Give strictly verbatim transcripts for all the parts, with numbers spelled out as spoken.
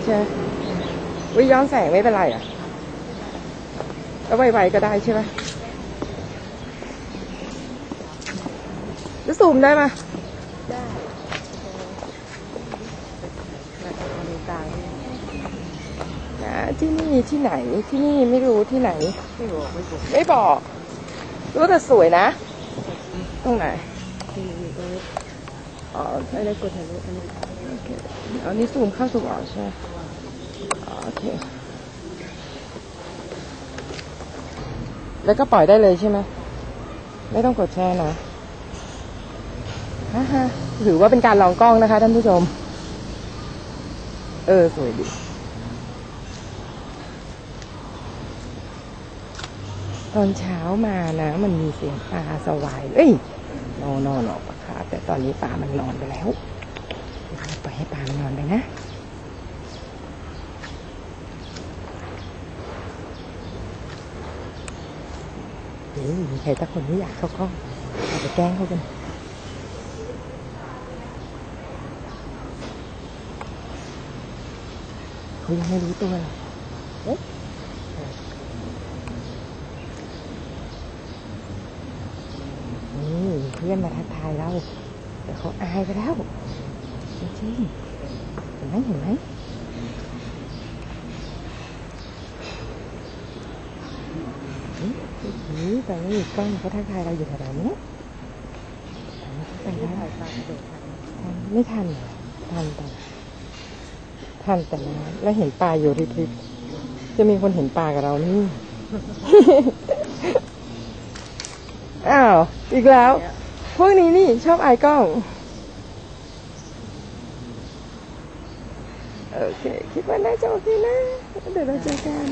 ใช่ไหมวิย้อนแสงไม่เป็นไรอ่ะแล้วไวๆก็ได้ใช่ไหมจะซูมได้ไหมได้นะที่นี่ที่ไหนที่นี่ไม่รู้ที่ไหนไม่บอกไม่บอกไม่บอกรู้แต่สวยนะตรงไหนอ๋อไม่ได้กดถ่ายรูปอันนี้โอเคอันนี้ซูมเข้าซูมออกใช่ไหมโอเคแล้วก็ปล่อยได้เลยใช่ไหมไม่ต้องกดแชร์นะฮ่าฮ่าถือว่าเป็นการลองกล้องนะคะท่านผู้ชมเออสวยดีตอนเช้ามานะมันมีเสียงปลาสวายเอ้ยนอนนอนออกปะค่ะแต่ตอนนี้ปลามันนอนไปแล้วปล่อยให้ปลามันนอนไปนะเฮ้ยมีใครสักคนไม่อยากเข้ากล้องเราไปแกล้งเขากันเขายังไม่รู้ตัวหรอกเอ๊ะนี่เพื่อนมาทักทายเราแต่เขาอายไปแล้วจริงๆเห็นไหมเห็นไหมนี่ตอนนี้กล้องเขาทักทายเราอยู่แถวๆนี้ไปได้ไม่ทันทันแต่ทันแต่นะแล้วเห็นปลาอยู่ริบๆจะมีคนเห็นปลากับเรานี่ อ้าวอีกแล้วพวกนี้นี่ชอบอายกล้องโอเคคิดว่าน่าจะโอเคนะเดี๋ยวเราเจอกัน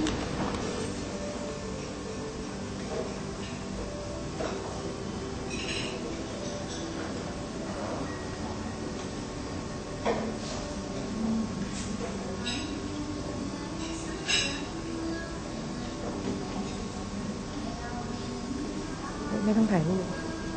ไม่ต้องถ่ายรูป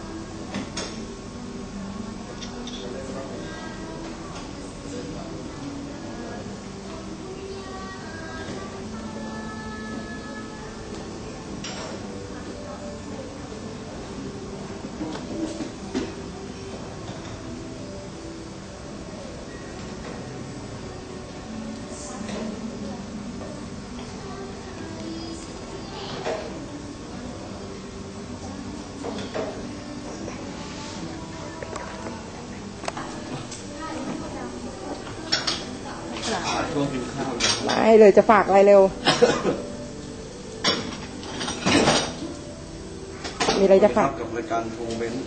ไม่เลยจะฝากอะไรเร็ว มีอะไรจะฝากกับรายการโมเมนต์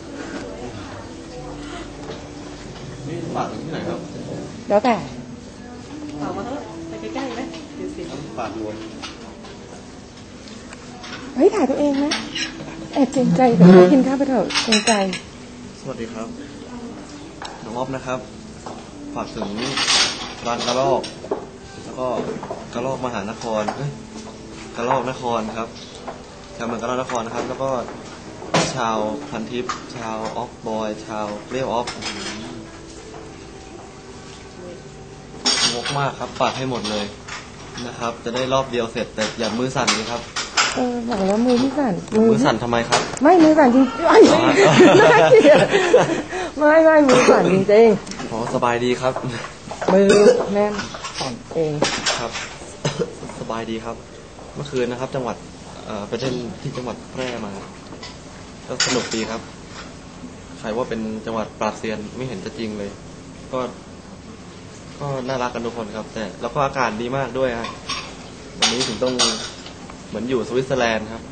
นี่ฝากที่ไหนครับแล้วแต่ฝากมาเถอะไปใกล้ๆไหมเดี๋ยวสิฝากรวมเฮ้ยถ่ายตัวเองนะแอบเกรงใจแต่กินข้าวไปเถอะเกรงใจสวัสดีครับน้องอ๊อฟนะครับฝากถึงร้านกระรอกแล้วก็กระรอกมหานครเอ้ยกระรอกนครครับชาวเมืองกระรอกนครนะครับแล้วก็ชาวพันทิพย์ชาวออฟบอยชาวเปรี้ยวออฟงกมากครับฝากให้หมดเลยนะครับจะได้รอบเดียวเสร็จแต่อย่ามือสั่นเลยครับเออบอกแล้วมือที่สั่นมือสั่นทำไมครับไม่มือสั่นจริงๆไม่น่าเกลียดไม่ไม่มือสั่นจริงๆอ๋อสบายดีครับมือแน่นสั่นเองครับสบายดีครับเมื่อคืนนะครับจังหวัดไปเล่นที่จังหวัดแพร่มาก็สนุกดีครับใครว่าเป็นจังหวัดปราบเซียนไม่เห็นจะจริงเลยก็ก็น่ารักกันทุกคนครับแต่แล้วก็อากาศดีมากด้วยครับวันนี้ถึงต้องเหมือนอยู่สวิตเซอร์แลนด์ครับ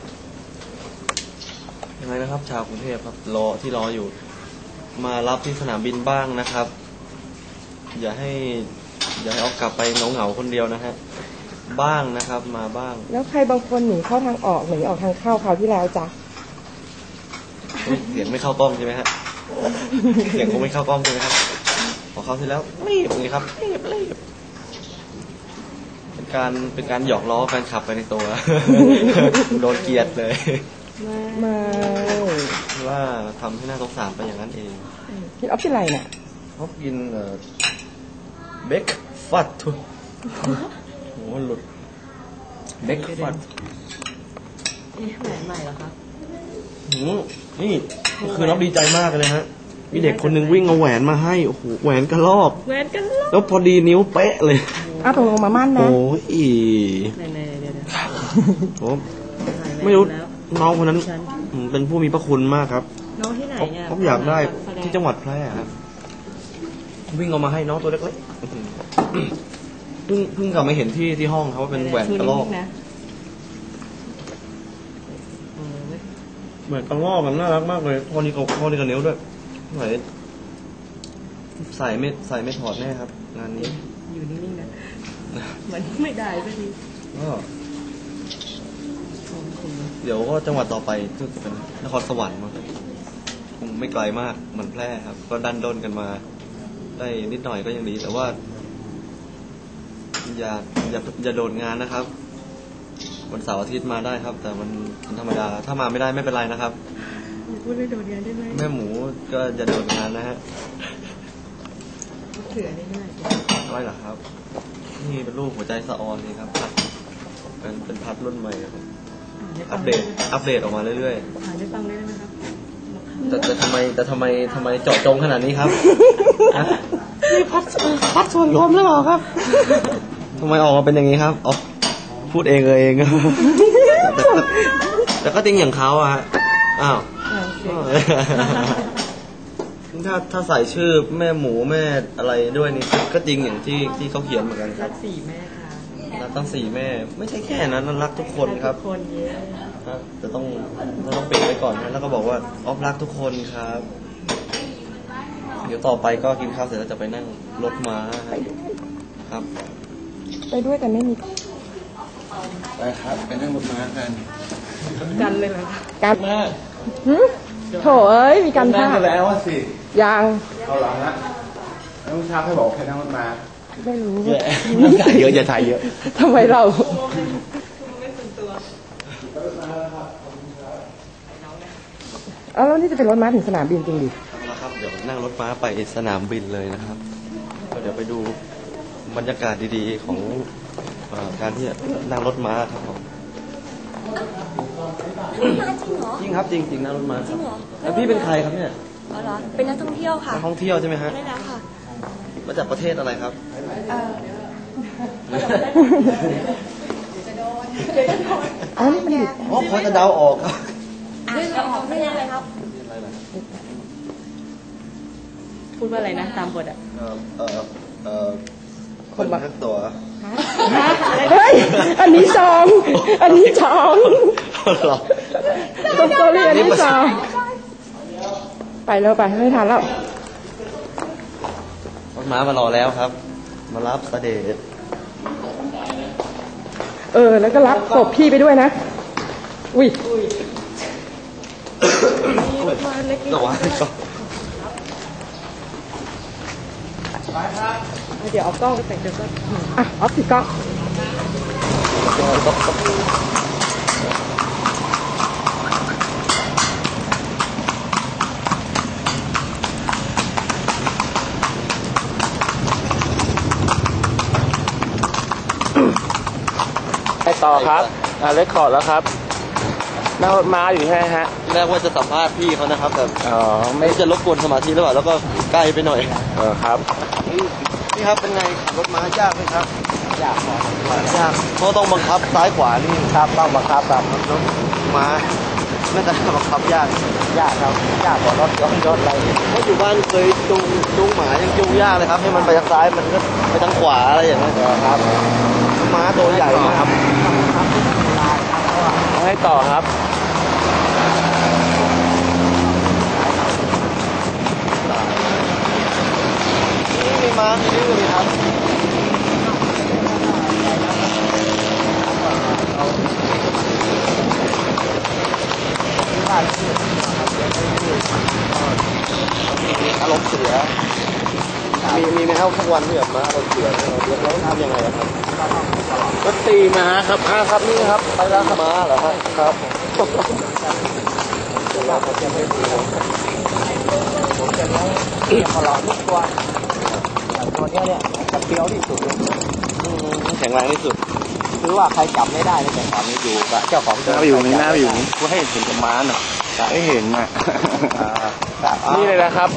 ยังไงนะครับชาวกรุงเทพครับรอที่รออยู่มารับที่สนามบินบ้างนะครับอย่าให้อย่าให้ออกกลับไปเหงาเหงาคนเดียวนะฮะบ้างนะครับมาบ้างแล้วใครบางคนหนีเข้าทางออกหนีออกทางเข้าคราวที่แล้วจ้ะเสียงไม่เข้ากล้องใช่ไหมฮะเสียงคงไม่เข้ากล้องใช่ไหมครับพอเข้าเสร็จแล้วรีบไงครับรีบรีบเป็นการเป็นการหยอกล้อแฟนคลับไปในตัวโดนเกลียดเลยมาว่าทำให้หน้าสงสารไปอย่างนั้นเองกินออฟฟิศอะไรเนี่ยเขากินเบคฟัตทุโหหลุดเบ็กฟัดนี่แหวนใหม่เหรอครับหืมนี่คือรับดีใจมากเลยฮะมีเด็กคนหนึ่งวิ่งเอาแหวนมาให้โอ้โหแหวนกระลอกแหวนกันลแล้วพอดีนิ้วเป๊ะเลยอ้าวตรงลงมามั่นนะโอ้ยอีไหนๆเดี๋ยวๆผมถ่ายแหวนไม่รู้แล้วน้องคนนั้นฉันอืมเป็นผู้มีพระคุณมากครับน้องที่ไหนผมเนี่ยผมอยากได้แสดที่จังหวัดแพร่ครับวิ่งเอามาให้น้องตัวเล็กๆเพิ่งเพิ่งกลับมาเห็นที่ที่ห้องเขาว่าเป็นแหวนกระลอกนะเออเว้ยแหวนกระลอกมันน่ารักมากเลยพอนี่กับพอนี่กับนิ้วด้วยไหนใส่ไม่ใส่ไม่ถอดแน่ครับ งานนี้อยู่นิ่งๆนะมันไม่ได้สักทีก็เดี๋ยวก็จังหวัดต่อไปก็จะเป็นนครสวรรค์มั้งครับคงไม่ไกลมากเหมือนแพร่ครับ ก็ดันด้นกันมา ได้นิดหน่อยก็ยังดี แต่ว่า อย่าอย่าอย่าโดดงานนะครับวันเสาร์อาทิตย์มาได้ครับ แต่มันมันธรรมดาถ้ามาไม่ได้ไม่เป็นไรนะครับอย่าพูดไม่โดนเรียนได้ไหมแม่หมูก็อย่าโดดงานนะฮะเถื่อนได้ง่ายอะไรเหรอครับ นี่เป็นรูปหัวใจสะออนนี่ครับพัดเป็นเป็นพัดรุ่นใหม่ครับอัปเดตอัปเดตออกมาเรื่อยอ่านได้ฟังได้ไหมครับๆแต่แต่ทำไมแต่ทำไมทำไมเจาะจงขนาดนี้ครับฮะนี่พัดพัดส่วนรวมหรือเปล่าครับทำไมออกมาเป็นอย่างนี้ครับอ๋อพูดเองเออเองครับแต่ก็แต่ก็จริงอย่างเขาอะฮะอ้าวอ่าโอเคถ้าถ้าใส่ชื่อแม่หมูแม่อะไรด้วยนี่ก็จริงอย่างที่ที่เขาเขียนเหมือนกันครัรับกสี่แม่ค่ะรักตั้งสี่แม่ ไม่ใช่แค่นั้นรักทุกคนครับทุกคนเย้ครับจะต้องเราต้องปิดไว้ก่อนนะแล้วก็บอกว่าออฟรักทุกคนครับ เดี๋ยวต่อไปก็กินข้าวเสร็จแล้วจะไปนั่งรถม้าครับไปด้วยกันไม่มีไปครับไปนั่งรถม้ากันกันเลยเหรอคะการแม่หึโถเอ้ยมีการนั่ท่างแล้วสิยังเอาหลังละแล้วเมื่อเช้าให้บอกใครนั่งรถม้าไม่รู้เยอะถ่ายเยอะอย่าถ่ายเยอะทำไมเราไม่ส่วนตัวเอาแล้วนี่จะเป็นรถม้าถึงสนามบินจริงดิเอาละครับเดี๋ยวนั่งรถม้าไปสนามบินเลยนะครับก็เดี๋ยวไปดูบรรยากาศดีๆของเอ่อการที่นั่งรถม้าครับผมมาจริงเหรอจริงครับจริงจริงนั่งรถม้าครับจริงเหรอแล้วพี่เป็นใครครับเนี่ยอ๋อเหรอ เป็นนักท่องเที่ยวค่ะนักท่องเที่ยวใช่ไหมฮะได้แล้วค่ะมาจากประเทศอะไรครับเอ่ออ๋อนี่มันอยู่อ๋อพอจะเดาออกครับอ่านจะออกไม่ได้เลยครับพูดว่าอะไรนะตามบทอ่ะเอ่อเอ่อเอ่อคนบักตัวเฮ้ย อันนี้จอง อันนี้จองเหรอสตอรี่อันนี้จอง ไปแล้วไปไม่ทันแล้วรถม้ามารอแล้วครับ มารับเสด็จเออ แล้วก็รับศพพี่ไปด้วยนะ อุ้ยแต่ว่าก็เดี๋ยวเอากล้องไปแต่งเดี๋ยวก็อ่ะออฟติดกล้องไปต่อครับอ่าเลคคอร์ดแล้วครับนั่งรถม้าอยู่ใช่ไหมฮะแรกว่าจะสัมภาษณ์พี่เขานะครับ แต่อ๋อไม่ไม่จะรบกวนสมาธิหรือเปล่าแล้วก็ใกล้ไปหน่อยเออครับพี่ครับเป็นไงรถม้ายากไหมครับยากยากเพราะต้องบังคับซ้ายขวานี่ครับต้องบังคับครับรถม้าน่าจะบังคับยากยากครับยากกว่ารถยนต์รถอะไรเพราะอยู่บ้านเคยจูงจูงหมายังจูงยากเลยครับ ให้มันไปทางซ้ายมันก็ไปทางขวาอะไรอย่างเงี้ยเออครับม้าตัวใหญ่มากครับให้ต่อครับนี่มีม้ามีดื้อเลยครับอารมณ์เสียมีมีไหมครับทุกวันที่แบบม้าอารมณ์เสียเราเรียกแล้วทำยังไงอะครับรถตีม้าครับอ่าครับนี่ครับไปแล้วครับม้าเหรอครับครับขอลองทุกตัวตัวเนี้ยเนี่ยจะเปรี้ยวที่สุดเลยแข็งแรงที่สุดคือว่าใครจับไม่ได้แต่ตอนนี้อยู่กับเจ้าของหน้าไปอยู่นี่หน้าไปอยู่นี่กูให้เห็นกับม้าหน่อยไม่เห็นอ่ะนี่เลยนะครับ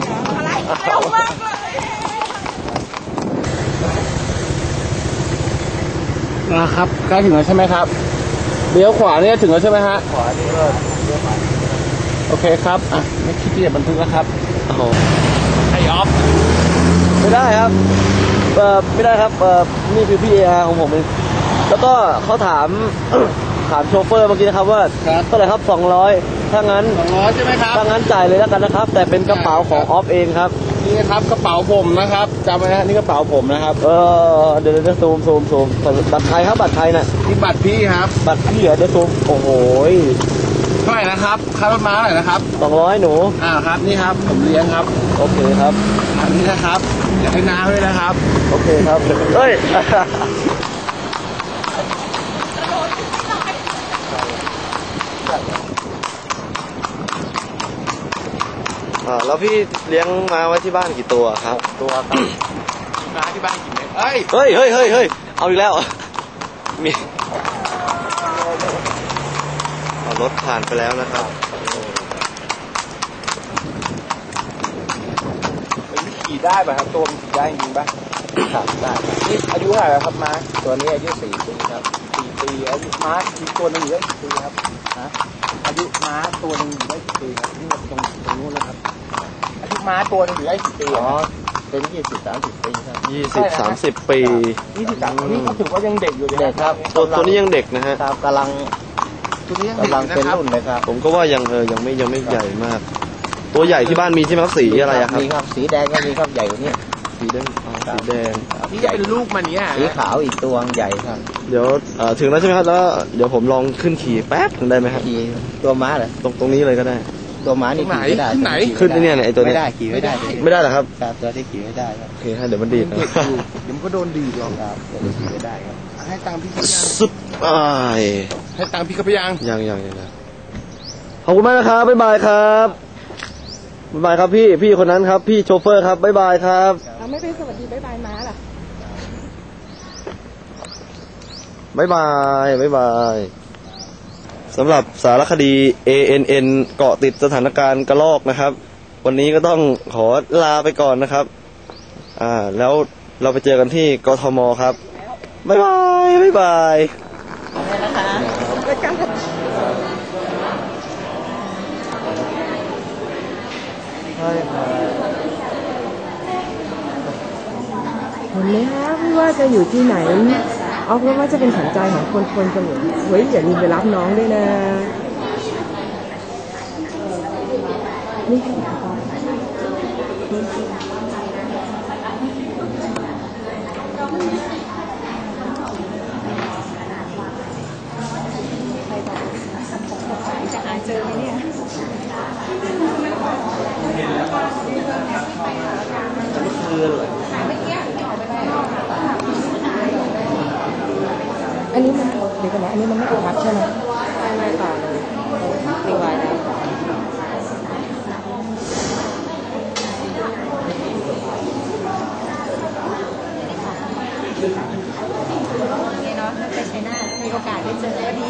นะครับใกล้ถึงแล้วใช่ไหมครับเลี้ยวขวาเนี่ยถึงแล้วใช่ไหมฮะขวานี่ก็เลี้ยวขวาโอเคครับอ่ะไม่คิดที่จะบันทึกแล้วครับโอ้โหไอออฟไม่ได้ครับเออไม่ได้ครับเออนี่คือพี่เออาร์ของผมเองแล้วก็เขาถาม ถามโชเฟอร์เมื่อกี้นะครับว่าเท่าไหร่ครับสองร้อยถ้างั้นสองร้อยใช่ไหมครับถ้างั้นจ่ายเลยแล้วกันนะครับแต่เป็นกระเป๋าของออฟเองครับนี่นะครับกระเป๋าผมนะครับจำไว้นะนี่กระเป๋าผมนะครับเออเดี๋ยวเดี๋ยวซูมซูมซูมบัตรใครครับบัตรใครน่ะนี่บัตรพี่ครับบัตรพี่เหรอเดี๋ยวซูมโอ้โหเท่าไหร่นะครับค่ารถม้าเท่าไหร่นะครับสองร้อยหนูอ่าครับนี่ครับผมเลี้ยงครับโอเคครับอันนี้นะครับอยากให้น้าด้วยนะครับโอเคครับเฮ้ยอ่าแล้วพี่เลี้ยงม้าไว้ที่บ้านกี่ตัวครับตัวครับม้าที่บ้านกี่เม็ดเฮ้ยเฮ้ยเฮ้ยเฮ้ยเฮ้ยเอาอีกแล้วมีเอารถผ่านไปแล้วนะครับมันขี่ได้ป่ะครับตัวมันขี่ได้จริงป่ะครับได้นี่อายุเท่าไหร่ครับม้าตัวนี้อายุสี่ปีครับสี่ปีอายุม้าอีกตัวหนึ่งอยู่ได้กี่ปีครับฮะอายุม้าตัวหนึ่งอยู่ได้กี่ปีครับนี่ตรงตรงนู้นนะครับอายุม้าตัวหนึ่งอยู่ได้กี่ปีอ๋อเป็นยี่สิบสามสิบปีครับยี่สิบสามสิบปียี่สิบสามนี่เขาถือว่ายังเด็กอยู่เด็กครับตัวตัวนี้ยังเด็กนะฮะกำลังตัวนี้กำลังเป็นรุ่นเลยครับผมก็ว่ายังเออยังไม่ยังไม่ใหญ่มากตัวใหญ่ที่บ้านมีใช่ไหมครับสีอะไรครับมีครับสีแดงก็มีครับใหญ่กว่านี้สีแดงสีแดงนี่จะเป็นลูกมันเนี้ยสีขาวอีกตัวใหญ่ครับเดี๋ยวถึงแล้วใช่ไหมครับแล้วเดี๋ยวผมลองขึ้นขี่แป๊บถึงได้ไหมครับขี่ตัวม้าเหรอตรงตรงนี้เลยก็ได้ตัวม้านี่ขี่ไม่ได้ไหนขึ้นเนี่ยไอตัวนี้ไม่ได้ขี่ไม่ได้ไม่ได้เหรอครับตัวที่ขี่ไม่ได้ครับโอเคฮะเดี๋ยวมันดีดนะเดี๋ยวมันก็โดนดีดหรอกครับขี่ไม่ได้ครับให้ตังพี่เขายังสุดอ่าให้ตังพี่เขาไปยังยังยังยังขอบคุณมากนะครับบ๊ายบายครับบ๊ายบายครับพี่พี่คนนั้นครับพี่โชเฟอร์ครับบ๊ายบายครับเราไม่เป็นสวัสดีบ๊ายบายม้าล่ะบ๊ายบายบ๊ายบายสำหรับสารคดี เอ เอ็น เอ็น เกาะติดสถานการณ์กระรอกนะครับวันนี้ก็ต้องขอลาไปก่อนนะครับอ่าแล้วเราไปเจอกันที่กทมครับบ๊ายบายบ๊ายบายเห็นไหมคะไม่ว่าจะอยู่ที่ไหนออฟก็ว่าจะเป็นขวัญใจของคนคนเสมอเฮ้ยอย่าลืมไปรับน้องด้วยนะนี่จะหาเจอไหมเนี่ยอันนี้มันเดี๋ยวกันนะอันนี้มันไม่กระทับใช่ไหมไม่ไม่ต่อเลยตีไว้แล้วนี่เนาะไปใช้หน้ามีโอกาสได้เจอก็ดี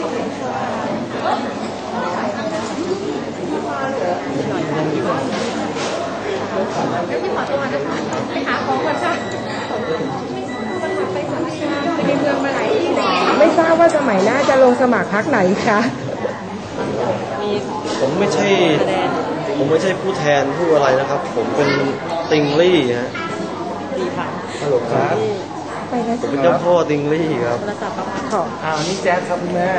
ไม่ขอตัวนะคะไปหาของก่อนค่ะไปในเมืองมาหลายที่เลยไม่ทราบว่าสมัยหน้าจะลงสมัครพรรคไหนคะผมไม่ใช่ผมไม่ใช่ผู้แทนผู้อะไรนะครับผมเป็นติงลี่ฮะดีค่ะฮัลโหลครับผมเป็นเจ้าพ่อติงลี่ครับโทรศัพท์มาขออ้าวนี่แจ๊คครับคุณแม่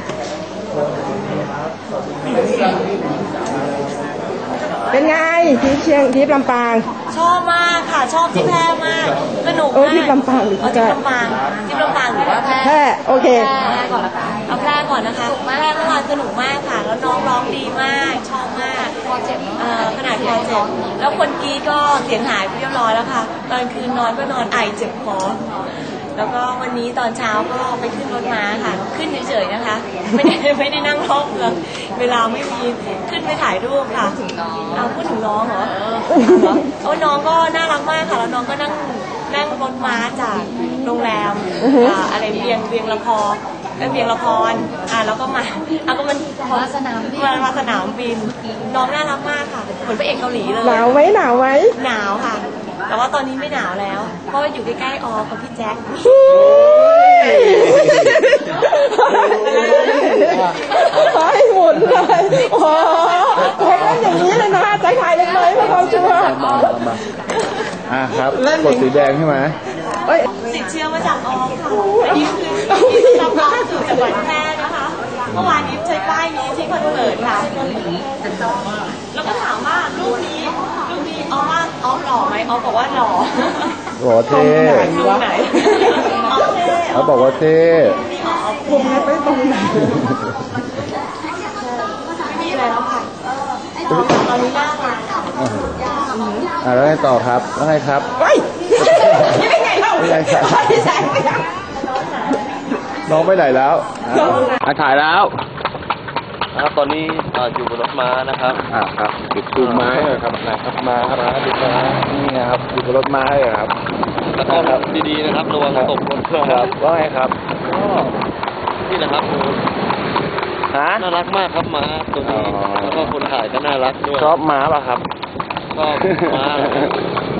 เป็นไงที่เชียงที่ลำปางชอบมากค่ะชอบที่แพร่มากสนุกมากที่ลำปางหรือที่ลำปางที่ลำปางหรือว่าแพร่แพร่โอเคแพร่ก่อนละกันเอาแพร่ก่อนนะคะแพร่เมื่อวานสนุกมากค่ะแล้วน้องร้องดีมากชอบมากพอเจ็บขนาดพอเจ็บแล้วคนกี้ก็เสียงหายไปเรียบร้อยแล้วค่ะตอนคืนนอนก็นอนไอเจ็บคอแล้วก็วันนี้ตอนเช้าก็ไปขึ้นรถม้าค่ะขึ้นเฉยๆนะคะไม่ได้ไม่ได้นั่งรอบเมืองเวลาไม่มีขึ้นไปถ่ายรูปค่ะเอาพูดถึงน้องเหรอโอ้น้องก็น่ารักมากค่ะแล้วน้องก็นั่งนั่งรถม้าจากโรงแรมอ่าอะไรเวียงเวียงละครเอ้ยเวียงละครอ่าแล้วก็มาเอาก็มันมาสนามบินมาสนามบินน้องน่ารักมากค่ะเหมือนพระเอกเกาหลีเลยหนาวไหมหนาวไหมหนาวค่ะ แต่ว่าตอนนี้ไม่หนาวแล้ว เพราะว่าอยู่ใกล้ๆออกับพี่แจ็คให้หมุนเลยโอ้โหแจ็คเล่นอย่างนี้เลยนะแจ็คถ่ายเล็กน้อยเพื่อความชัวร์มามามาอ่ะครับกดสีแดงใช่ไหมเอ้ยติดเชื้อมาจากออค่ะอันนี้คือที่รับล่าสุดจากจังหวัดแพร่นะคะ เมื่อวานนี้ใช้ป้ายนี้ที่คอนเสิร์ตค่ะ แล้วก็ถามว่ารูปนี้รูปนี้ออฟว่าออฟหล่อไหมออฟบอกว่าหล่อโอ้เท่ตรงไหนออฟเท่เขาบอกว่าเท่ออฟผมไม่ไปตรงไหนไม่มีอะไรแล้วค่ะตอนนี้น่ารักอ่ะแล้วไงต่อครับแล้วไงครับเฮ้ยยังไงเล่าไม่ไงครับไม่ใช่ไม่ใช่น้องไปไหนแล้วอ่ะถ่ายแล้วนะครับตอนนี้อยู่บนรถม้านะครับอ่ะครับติดตูไม้หน่อยครับไหนครับม้าครับม้าดูม้านี่นะครับอยู่บนรถม้าเลยครับแล้วก็ดีๆนะครับระวังตกรถเครื่องคครัรับบ ว่าไงครับก็นี่แหละครับฮะน่ารักมากครับม้าตัวนี้อ๋อแล้วก็คนถ่ายก็น่ารักด้วยชอบม้าป่ะครับชอบม้าเหรอครับ